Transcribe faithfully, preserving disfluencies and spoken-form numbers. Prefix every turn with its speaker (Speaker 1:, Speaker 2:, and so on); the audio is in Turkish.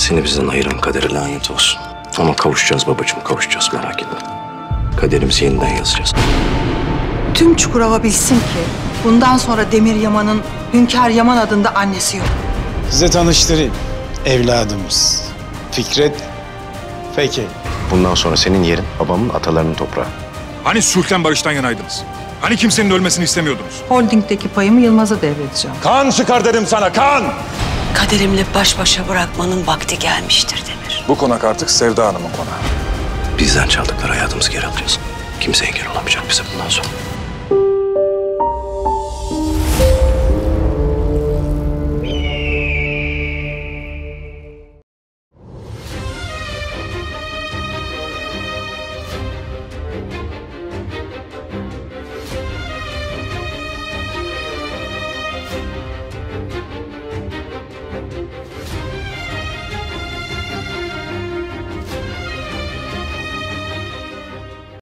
Speaker 1: Seni bizden ayıran kadere lanet olsun. Ama kavuşacağız babacığım, kavuşacağız, merak etme. Kaderimizi yeniden yazacağız.
Speaker 2: Tüm Çukurova bilsin ki bundan sonra Demir Yaman'ın Hünkâr Yaman adında annesi yok.
Speaker 3: Size tanıştırayım. Evladımız. Fikret Fekeli.
Speaker 1: Bundan sonra senin yerin babamın, atalarının toprağı.
Speaker 4: Hani sulhten barıştan yanaydınız? Hani kimsenin ölmesini istemiyordunuz?
Speaker 2: Holding'deki payımı Yılmaz'a devredeceğim.
Speaker 4: Kan çıkar dedim sana, kan!
Speaker 5: Kaderimle baş başa bırakmanın vakti gelmiştir Demir.
Speaker 4: Bu konak artık Sevda Hanım'ın konağı.
Speaker 1: Bizden çaldıkları hayatımızı geri alacağız. Kimse engel olamayacak bize bundan sonra.